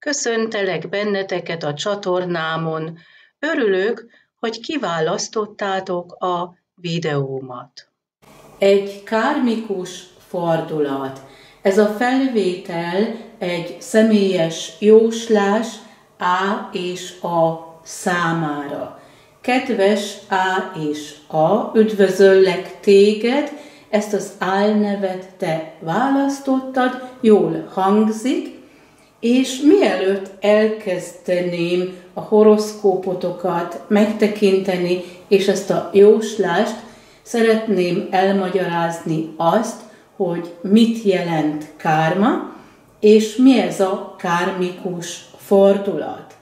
Köszöntelek benneteket a csatornámon. Örülök, hogy kiválasztottátok a videómat. Egy kármikus fordulat. Ez a felvétel egy személyes jóslás A és A számára. Kedves A és A, üdvözöllek téged, ezt az álnevet te választottad, jól hangzik, és mielőtt elkezdeném a horoszkópotokat megtekinteni, és ezt a jóslást, szeretném elmagyarázni azt, hogy mit jelent kárma, és mi ez a kármikus fordulat.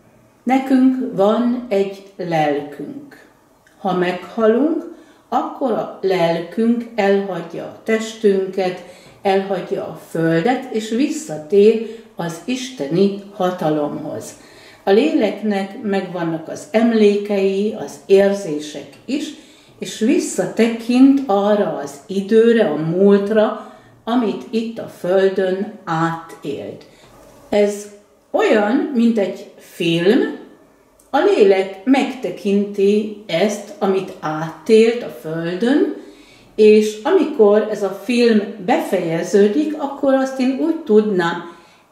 Nekünk van egy lelkünk. Ha meghalunk, akkor a lelkünk elhagyja a testünket, elhagyja a földet, és visszatér az isteni hatalomhoz. A léleknek megvannak az emlékei, az érzések is, és visszatekint arra az időre, a múltra, amit itt a földön átélt. Ez olyan, mint egy film, a lélek megtekinti ezt, amit átélt a földön, és amikor ez a film befejeződik, akkor azt én úgy tudnám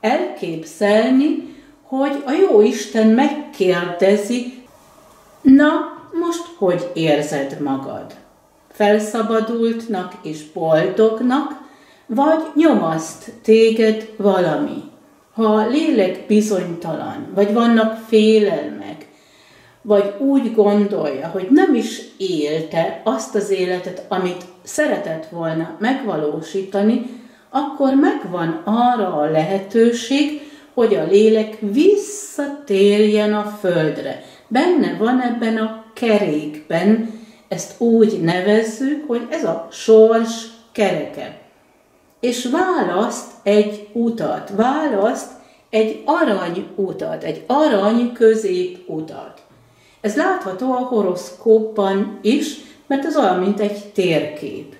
elképzelni, hogy a Jóisten megkérdezi, na, most hogy érzed magad? Felszabadultnak és boldognak, vagy nyomaszt téged valami? Ha a lélek bizonytalan, vagy vannak félelmek, vagy úgy gondolja, hogy nem is élte azt az életet, amit szeretett volna megvalósítani, akkor megvan arra a lehetőség, hogy a lélek visszatérjen a földre. Benne van ebben a kerékben, ezt úgy nevezzük, hogy ez a sors kereke. És választ egy utat, választ egy aranyutat, egy arany középutat. Ez látható a horoszkópban is, mert ez olyan, mint egy térkép.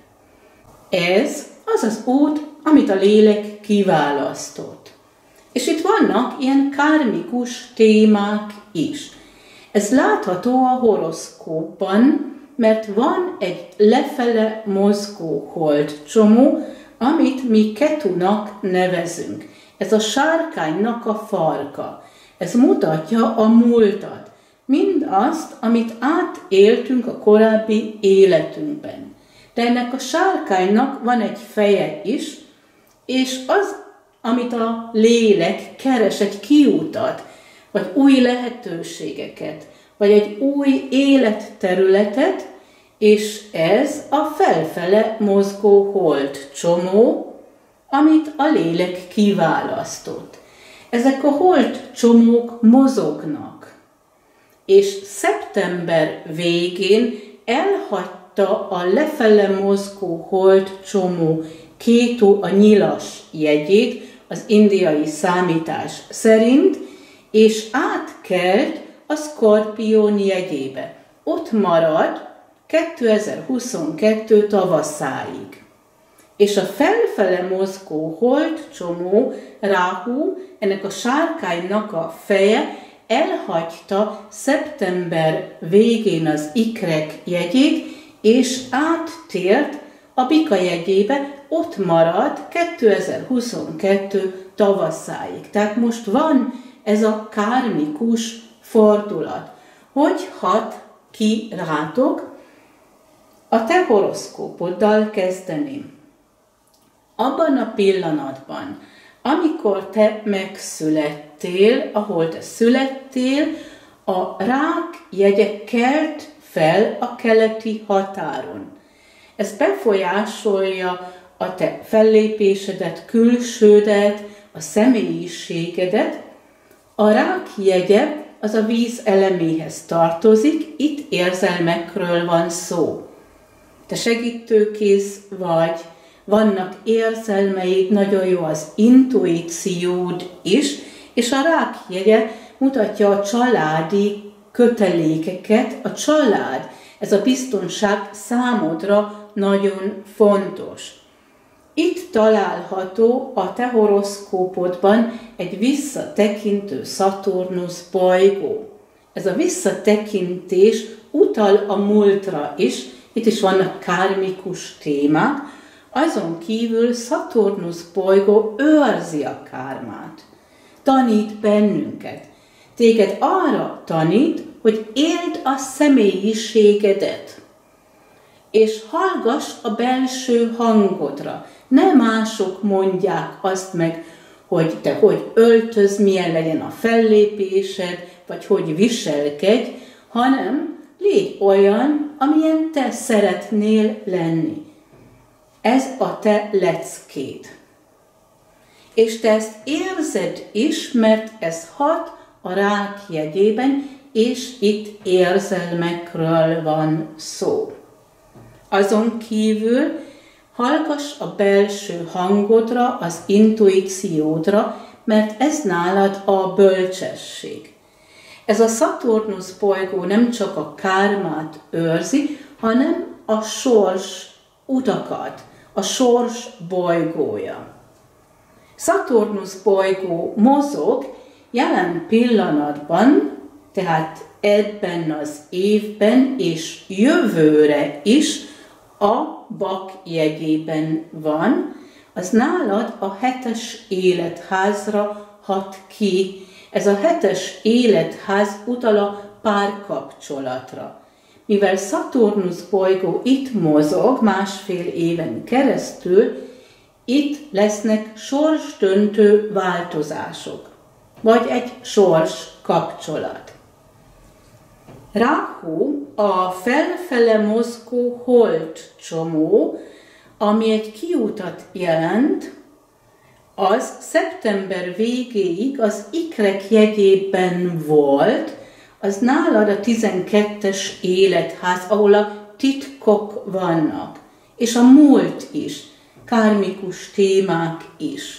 Ez az az út, amit a lélek kiválasztott. És itt vannak ilyen kármikus témák is. Ez látható a horoszkópban, mert van egy lefele mozgó holdcsomó, amit mi Ketunak nevezünk. Ez a sárkánynak a farka. Ez mutatja a múltat. Mindazt, amit átéltünk a korábbi életünkben. De ennek a sárkánynak van egy feje is, és az, amit a lélek keres, egy kiutat, vagy új lehetőségeket, vagy egy új életterületet, és ez a felfele mozgó holdcsomó, amit a lélek kiválasztott. Ezek a holdcsomók mozognak, és szeptember végén elhagyta a lefele mozgó holdcsomó Kétu a nyilas jegyét az indiai számítás szerint, és átkelt a Szkorpión jegyébe. Ott marad 2022 tavaszáig. És a felfele mozgó holdcsomó, Ráhu, ennek a sárkánynak a feje, elhagyta szeptember végén az ikrek jegyét, és áttért a bika jegyébe, ott marad 2022 tavaszáig. Tehát most van ez a kármikus fordulat. Hogy hat ki rátok? A te horoszkópoddal kezdeném. Abban a pillanatban, amikor te megszülettél, ahol te születtél, a rák jegye kelt fel a keleti határon. Ez befolyásolja a te fellépésedet, külsődet, a személyiségedet. A rák jegye az a víz eleméhez tartozik, itt érzelmekről van szó. Te segítőkész vagy, vannak érzelmeid, nagyon jó az intuíciód is, és a rák jegye mutatja a családi kötelékeket, a család, ez a biztonság számodra nagyon fontos. Itt található a te horoszkópodban egy visszatekintő Szaturnusz bolygó. Ez a visszatekintés utal a múltra is, itt is vannak kármikus témák, azon kívül Szaturnusz bolygó őrzi a kármát, tanít bennünket. Téged arra tanít, hogy éld a személyiségedet, és hallgass a belső hangodra. Ne mások mondják azt meg, hogy te hogy öltöz, milyen legyen a fellépésed, vagy hogy viselkedj, hanem légy olyan, amilyen te szeretnél lenni. Ez a te leckéd. És te ezt érzed is, mert ez hat a rák jegyében, és itt érzelmekről van szó. Azon kívül hallgass a belső hangodra, az intuíciódra, mert ez nálad a bölcsesség. Ez a Szaturnusz bolygó nem csak a kármát őrzi, hanem a sors utakat, a sors bolygója. Szaturnusz bolygó mozog jelen pillanatban, tehát ebben az évben és jövőre is a Bak jegyében van, az nálad a 7. életházra hat ki. Ez a 7. életház utal a párkapcsolatra. Mivel Szaturnusz bolygó itt mozog 1,5 éven keresztül, itt lesznek sorsdöntő változások, vagy egy sors kapcsolat. Ráhu a felfele mozgó holdcsomó, ami egy kiutat jelent, az szeptember végéig az ikrek jegyében volt, az nálad a 12. életház, ahol a titkok vannak, és a múlt is, kármikus témák is.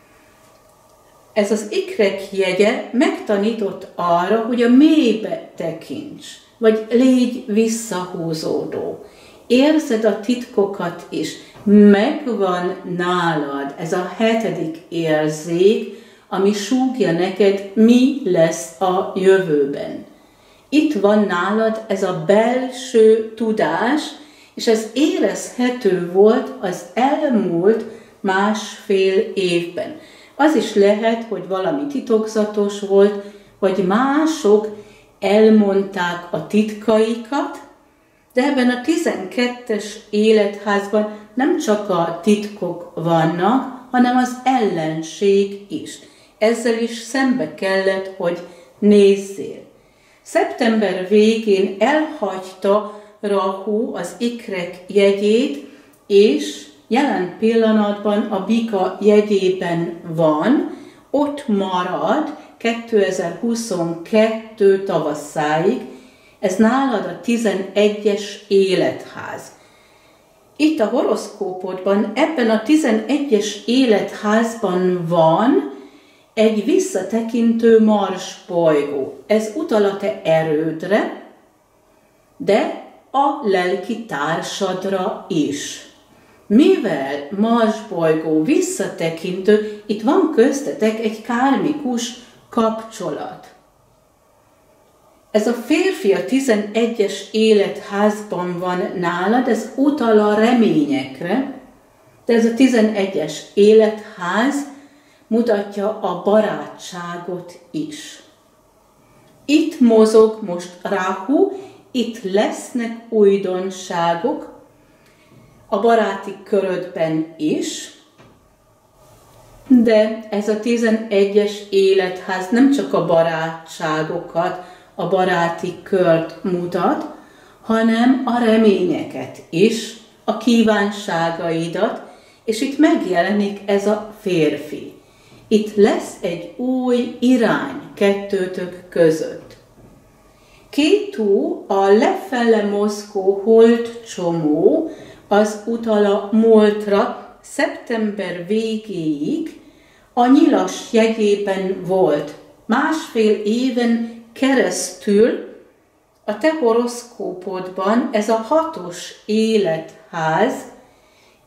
Ez az ikrek jegye megtanított arra, hogy a mélybe tekints, vagy légy visszahúzódó. Érzed a titkokat is, megvan nálad ez a 7. érzék, ami súgja neked, mi lesz a jövőben. Itt van nálad ez a belső tudás, és ez érezhető volt az elmúlt 1,5 évben. Az is lehet, hogy valami titokzatos volt, vagy mások elmondták a titkaikat, de ebben a 12. életházban nem csak a titkok vannak, hanem az ellenség is. Ezzel is szembe kellett, hogy nézzél. Szeptember végén elhagyta Rahu az ikrek jegyét, és jelen pillanatban a Bika jegyében van, ott marad 2022 tavaszáig, ez nálad a 11. életház. Itt a horoszkópodban, ebben a 11. életházban van egy visszatekintő Mars bolygó. Ez utal a te erődre, de a lelki társadra is. Mivel Mars bolygó visszatekintő, itt van köztetek egy kármikus kapcsolat. Ez a férfi a 11. életházban van nálad, ez utal a reményekre, de ez a 11. életház mutatja a barátságot is. Itt mozog most Ráhu, itt lesznek újdonságok, a baráti körödben is, de ez a 11. életház nem csak a barátságokat, a baráti kört mutat, hanem a reményeket is, a kívánságaidat, és itt megjelenik ez a férfi. Itt lesz egy új irány kettőtök között. Kétu, a lefele mozgó holdcsomó, az utal a múltra, szeptember végéig a Nyilas jegyében volt. 1,5 éven keresztül a te horoszkópodban ez a 6. életház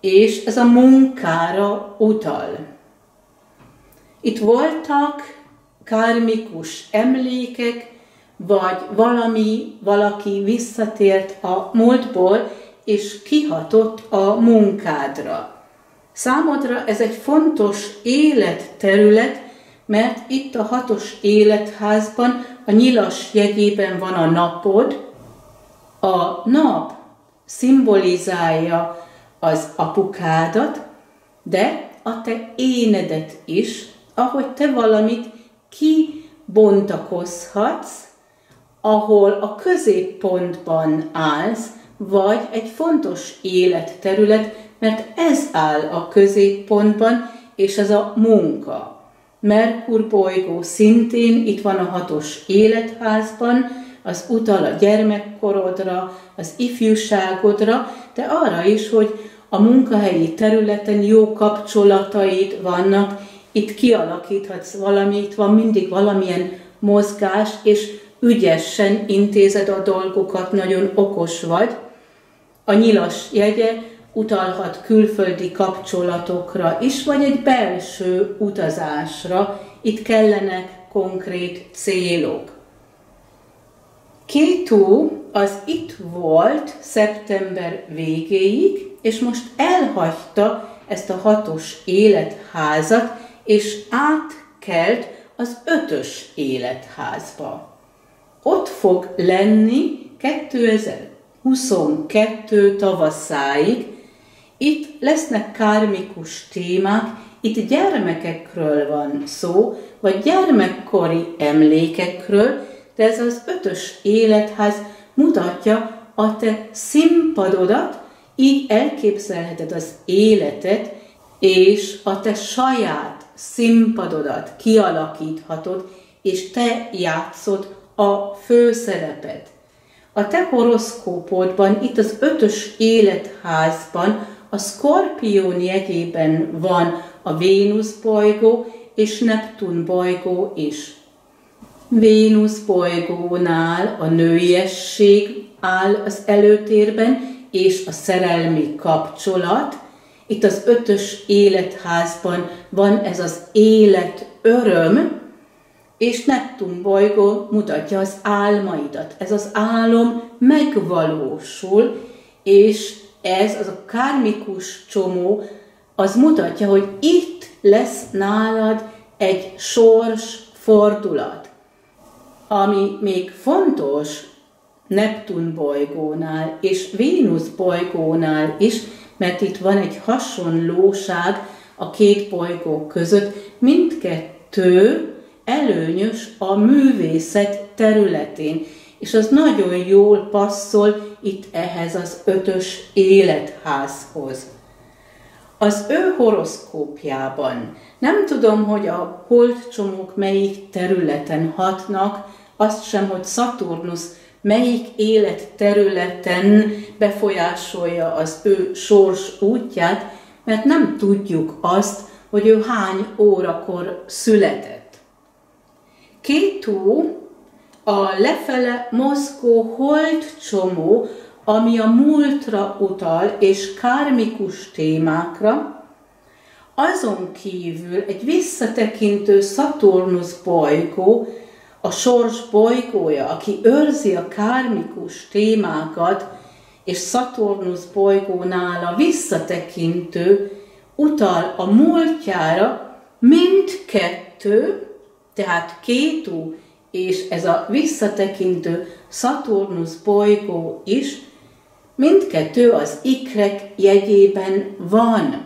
és ez a munkára utal. Itt voltak kármikus emlékek, vagy valaki visszatért a múltból, és kihatott a munkádra. Számodra ez egy fontos életterület, mert itt a 6. életházban, a nyilas jegyében van a napod. A nap szimbolizálja az apukádat, de a te énedet is, ahogy te valamit kibontakozhatsz, ahol a középpontban állsz, vagy egy fontos életterület, mert ez áll a középpontban, és ez a munka. Merkur bolygó szintén itt van a 6. életházban, az utal a gyermekkorodra, az ifjúságodra, de arra is, hogy a munkahelyi területen jó kapcsolataid vannak, itt kialakíthatsz valamit, van mindig valamilyen mozgás, és ügyesen intézed a dolgokat, nagyon okos vagy. A nyilas jegye utalhat külföldi kapcsolatokra is, vagy egy belső utazásra. Itt kellenek konkrét célok. Kétu az itt volt szeptember végéig, és most elhagyta ezt a 6. életházat, és átkelt az 5. életházba. Ott fog lenni 2022 tavaszáig. Itt lesznek kármikus témák, itt gyermekekről van szó, vagy gyermekkori emlékekről, de ez az 5. életház mutatja a te színpadodat, így elképzelheted az életet, és a te saját színpadodat kialakíthatod, és te játszod a főszerepet. A te horoszkópodban, itt az 5. életházban, a Szkorpión jegyében van a Vénusz bolygó és Neptun bolygó is. Vénusz bolygónál a nőiesség áll az előtérben, és a szerelmi kapcsolat. Itt az 5. életházban van ez az élet öröm, és Neptun bolygó mutatja az álmaidat. Ez az álom megvalósul, és ez az a kármikus csomó, az mutatja, hogy itt lesz nálad egy sors fordulat. Ami még fontos Neptun bolygónál és Vénusz bolygónál is, mert itt van egy hasonlóság a két bolygó között, mindkettő előnyös a művészet területén, és az nagyon jól passzol itt ehhez az 5. életházhoz. Az ő horoszkópjában nem tudom, hogy a holdcsomók melyik területen hatnak, azt sem, hogy Szaturnusz melyik életterületen befolyásolja az ő sors útját, mert nem tudjuk azt, hogy ő hány órakor született. Kétu a lefele mozgó holdcsomó, ami a múltra utal és kármikus témákra, azon kívül egy visszatekintő Szaturnusz bolygó, a sors bolygója, aki őrzi a kármikus témákat, és Szaturnusz bolygónál a visszatekintő utal a múltjára, mindkettő, tehát Kétu és ez a visszatekintő Szaturnusz bolygó is, mindkettő az ikrek jegyében van.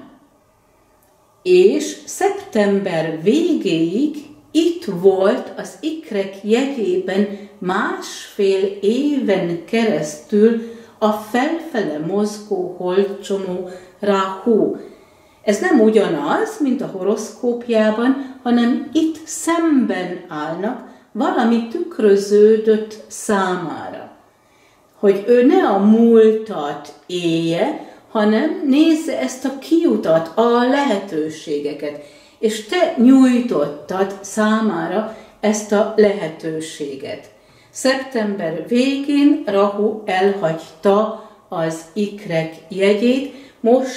És szeptember végéig itt volt az ikrek jegyében 1,5 éven keresztül a felfele mozgó holdcsomó Rahu. Ez nem ugyanaz, mint a horoszkópjában, hanem itt szemben állnak, valami tükröződött számára. Hogy ő ne a múltat élje, hanem nézze ezt a kiutat, a lehetőségeket, és te nyújtottad számára ezt a lehetőséget. Szeptember végén Rahu elhagyta az ikrek jegyét, most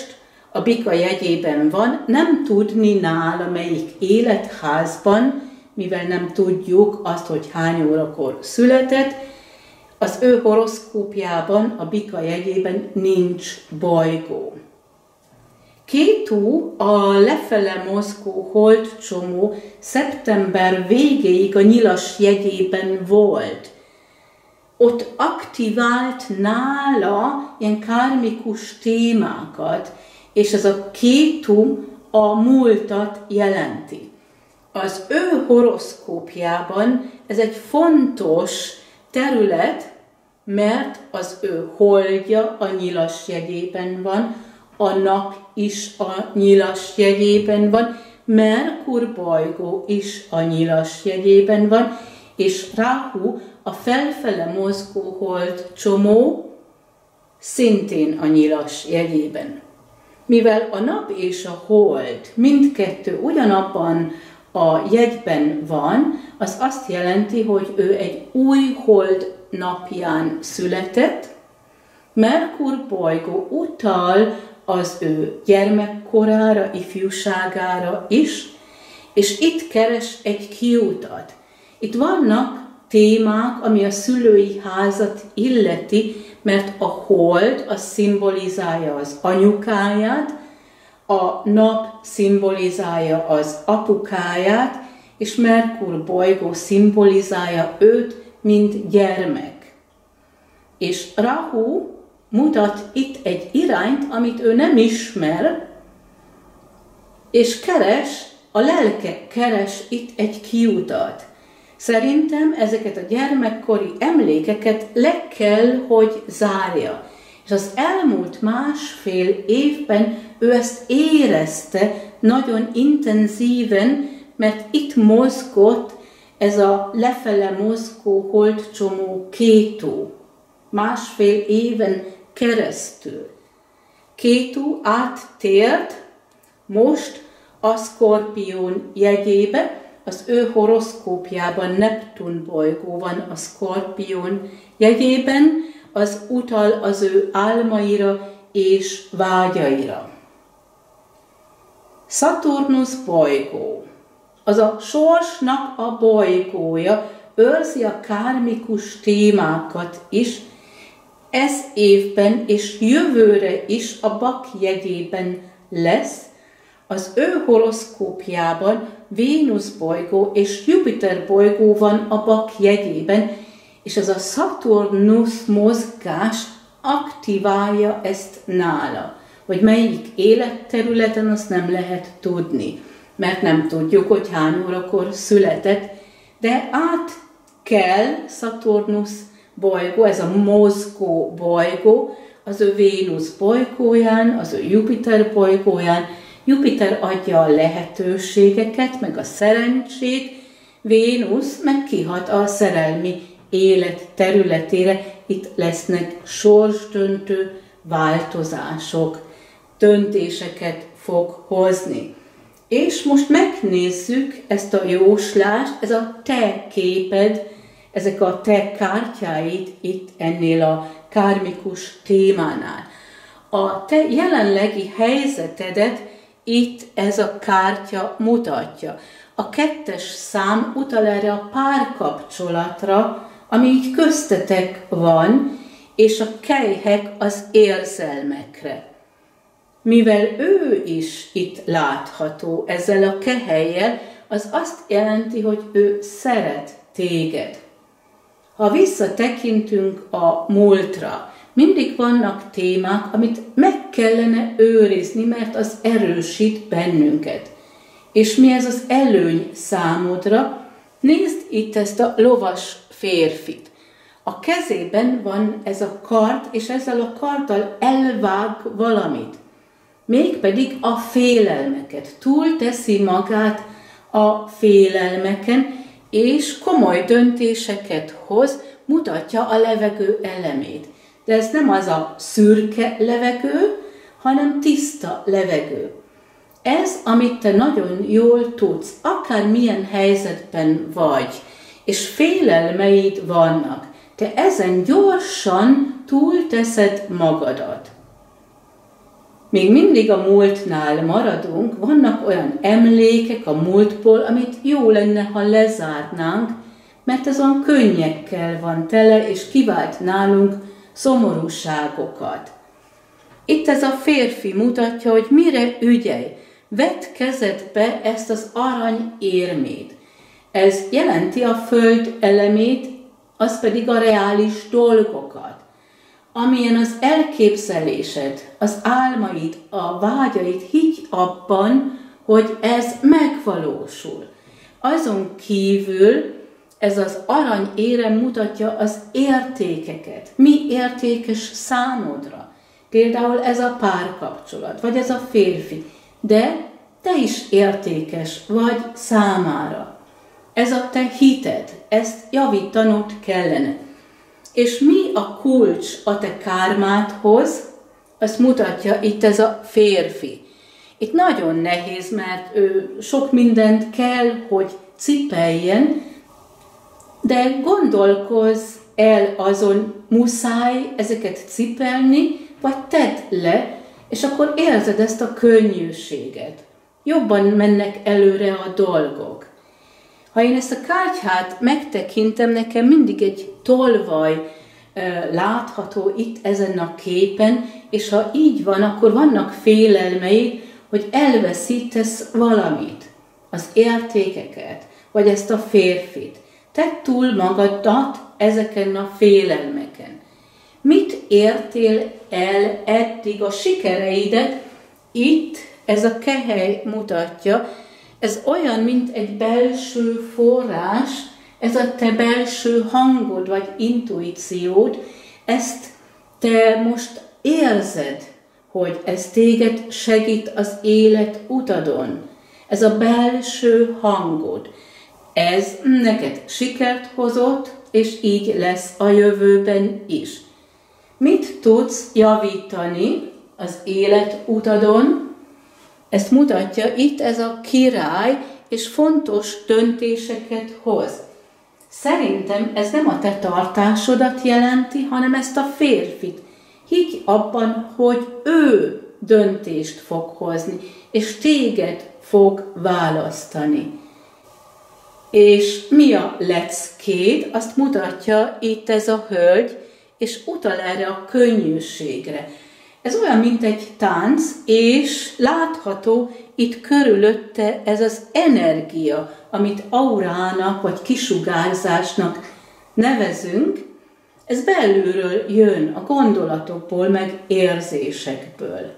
a bika jegyében van, nem tudni nála melyik életházban, mivel nem tudjuk azt, hogy hány órakor született, az ő horoszkópjában, a bika jegyében nincs bolygó. Kétu, a lefele mozgó holdcsomó szeptember végéig a nyilas jegyében volt. Ott aktivált nála ilyen kármikus témákat, és ez a Kétu a múltat jelenti. Az ő horoszkópjában ez egy fontos terület, mert az ő holdja a nyilas jegyében van, a nap is a nyilas jegyében van, Merkur bolygó is a nyilas jegyében van, és Ráhu, a felfele mozgó holdcsomó, szintén a nyilas jegyében. Mivel a nap és a hold mindkettő ugyanabban a jegyben van, az azt jelenti, hogy ő egy új hold napján született. Merkur bolygó utal az ő gyermekkorára, ifjúságára is, és itt keres egy kiutat. Itt vannak témák, ami a szülői házat illeti, mert a hold az szimbolizálja az anyukáját, a nap szimbolizálja az apukáját, és Merkur bolygó szimbolizálja őt, mint gyermek. És Rahu mutat itt egy irányt, amit ő nem ismer, és a lelke keres itt egy kiutat. Szerintem ezeket a gyermekkori emlékeket le kell, hogy zárja. És az elmúlt másfél évben ő ezt érezte nagyon intenzíven, mert itt mozgott ez a lefele mozgó holdcsomó Kétu. Másfél éven keresztül. Kétu áttért most a Szkorpión jegyébe, az ő horoszkópjában Neptun bolygó van a Szkorpión jegyében, az utal az ő álmaira és vágyaira. Szaturnusz bolygó, az a sorsnak a bolygója, őrzi a kármikus témákat is, ez évben és jövőre is a Bak jegyében lesz. Az ő horoszkópjában Vénusz bolygó és Jupiter bolygó van a Bak jegyében, és ez a Szaturnusz mozgás aktiválja ezt nála. Hogy melyik életterületen, azt nem lehet tudni, mert nem tudjuk, hogy hány órakor született, de át kell Szaturnusz bolygó, ez a mozgó bolygó, az ő Vénusz bolygóján, az ő Jupiter bolygóján. Jupiter adja a lehetőségeket, meg a szerencsét, Vénusz meg kihat a szerelmi élet területére. Itt lesznek sorsdöntő változások, döntéseket fog hozni. És most megnézzük ezt a jóslást, ez a te képed, ezek a te kártyáid itt ennél a kármikus témánál. A te jelenlegi helyzetedet itt ez a kártya mutatja. A 2. szám utal erre a párkapcsolatra, ami így köztetek van, és a kelyhek az érzelmekre. Mivel ő is itt látható ezzel a kehelyjel, az azt jelenti, hogy ő szeret téged. Ha visszatekintünk a múltra, mindig vannak témák, amit meg kellene őrizni, mert az erősít bennünket. És mi ez az előny számodra? Nézd itt ezt a lovas férfit. A kezében van ez a kard, és ezzel a karddal elvág valamit. Mégpedig a félelmeket. Túlteszi magát a félelmeken, és komoly döntéseket hoz, mutatja a levegő elemét. De ez nem az a szürke levegő, hanem tiszta levegő. Ez, amit te nagyon jól tudsz, akár milyen helyzetben vagy, és félelmeid vannak, te ezen gyorsan túlteszed magadat. még mindig a múltnál maradunk, vannak olyan emlékek a múltból, amit jó lenne, ha lezárnánk, mert ez olyan könnyekkel van tele, és kivált nálunk szomorúságokat. Itt ez a férfi mutatja, hogy mire ügyelj. Vedd kezedbe ezt az arany érmét. Ez jelenti a föld elemét, az pedig a reális dolgokat. Amilyen az elképzelésed, az álmaid, a vágyaid, higgy abban, hogy ez megvalósul. Azon kívül ez az arany érem mutatja az értékeket. Mi értékes számodra? Például ez a párkapcsolat, vagy ez a férfi. De te is értékes vagy számára. Ez a te hited, ezt javítanod kellene. És mi a kulcs a te kármádhoz? Azt mutatja itt ez a férfi. Itt nagyon nehéz, mert ő sok mindent kell, hogy cipeljen, de gondolkozz el azon, muszáj ezeket cipelni, vagy tedd le, és akkor érzed ezt a könnyűséget. Jobban mennek előre a dolgok. Ha én ezt a kártyát megtekintem, nekem mindig egy tolvaj látható itt ezen a képen, és ha így van, akkor vannak félelmeid, hogy elveszítesz valamit, az értékeket, vagy ezt a férfit. Tedd túl magadat ezeken a félelmeken. Mit értél el eddig a sikereidet? Itt ez a kehely mutatja, ez olyan, mint egy belső forrás, ez a te belső hangod, vagy intuíciód, ezt te most érzed, hogy ez téged segít az élet utadon. Ez a belső hangod. Ez neked sikert hozott, és így lesz a jövőben is. Mit tudsz javítani az élet utadon? Ezt mutatja itt ez a király, és fontos döntéseket hoz. Szerintem ez nem a te tartásodat jelenti, hanem ezt a férfit. Higgy abban, hogy ő döntést fog hozni, és téged fog választani. És mi a leckéd? Azt mutatja itt ez a hölgy, és utal erre a könnyűségre. Ez olyan, mint egy tánc, és látható itt körülötte ez az energia, amit aurának vagy kisugárzásnak nevezünk, ez belülről jön, a gondolatokból, meg érzésekből.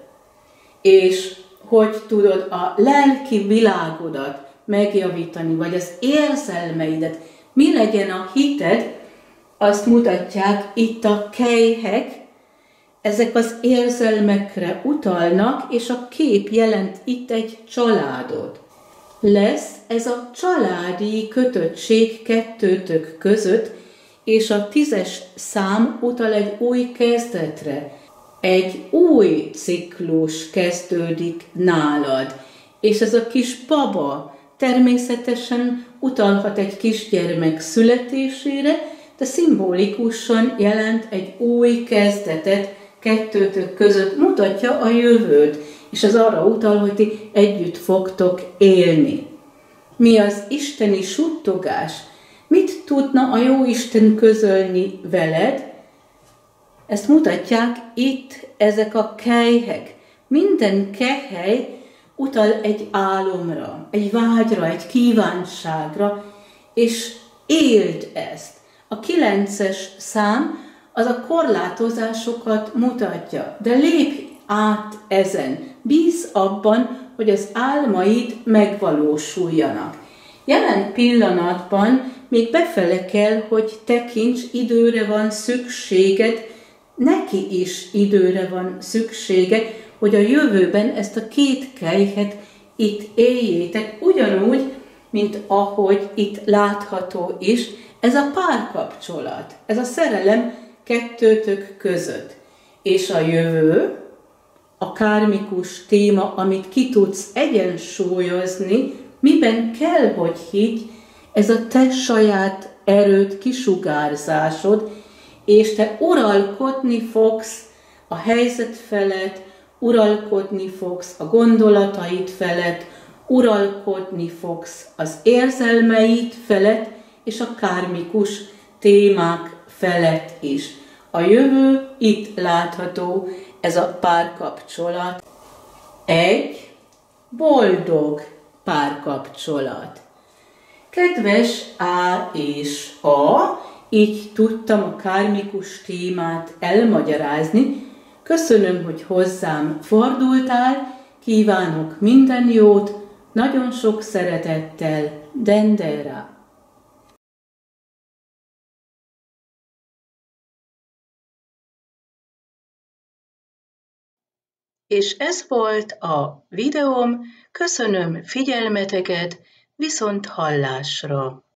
És hogy tudod a lelki világodat megjavítani, vagy az érzelmeidet, mi legyen a hited, azt mutatják itt a kelyhek, ezek az érzelmekre utalnak, és a kép jelent itt egy családot. Lesz ez a családi kötöttség kettőtök között, és a 10-es szám utal egy új kezdetre. Egy új ciklus kezdődik nálad, és ez a kis baba természetesen utalhat egy kisgyermek születésére, de szimbolikusan jelent egy új kezdetet kettőtök között, mutatja a jövőt, és az arra utal, hogy ti együtt fogtok élni. Mi az isteni suttogás? Mit tudna a Jóisten közölni veled? Ezt mutatják itt ezek a kelyhek. Minden kehely utal egy álomra, egy vágyra, egy kívánságra, és éld ezt. A 9-es szám az a korlátozásokat mutatja, de lépj át ezen. Bízz abban, hogy az álmaid megvalósuljanak. Jelen pillanatban még befele kell, hogy tekints, időre van szükséged, neki is időre van szüksége, hogy a jövőben ezt a két kelyhet itt éljétek, ugyanúgy, mint ahogy itt látható is, ez a párkapcsolat, ez a szerelem kettőtök között. És a jövő, a kármikus téma, amit ki tudsz egyensúlyozni, miben kell, hogy higgy, ez a te saját erőd, kisugárzásod, és te uralkodni fogsz a helyzet felett, uralkodni fogsz a gondolataid felett, uralkodni fogsz az érzelmeid felett, és a kármikus témák felett is. A jövő itt látható, ez a párkapcsolat. Egy boldog párkapcsolat. Kedves A és A, így tudtam a kármikus témát elmagyarázni. Köszönöm, hogy hozzám fordultál, kívánok minden jót, nagyon sok szeretettel, Dendera. És ez volt a videóm, köszönöm figyelmeteket, viszont hallásra!